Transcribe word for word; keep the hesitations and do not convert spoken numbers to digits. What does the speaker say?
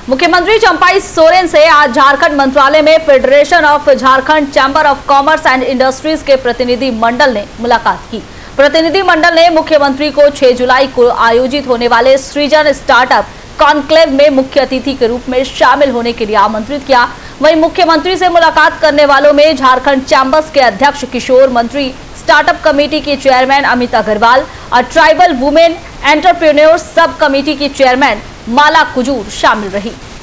मुख्यमंत्री चंपाई सोरेन से आज झारखंड मंत्रालय में Federation of Jharkhand Chamber of Commerce and Industries के प्रतिनिधि मंडल ने मुलाकात की। प्रतिनिधि मंडल ने मुख्यमंत्री को छह जुलाई को आयोजित होने वाले सृजन स्टार्टअप कॉन्क्लेव में मुख्य अतिथि के रूप में शामिल होने के लिए आमंत्रित किया। वहीं मुख्यमंत्री से मुलाकात करने वालों में झारखंड चैंबर्स के अध्यक्ष किशोर मंत्री, स्टार्टअप कमेटी की चेयरमैन अमित अग्रवाल और tribal women entrepreneurs sub committee की चेयरमैन माला कुजूर शामिल रही।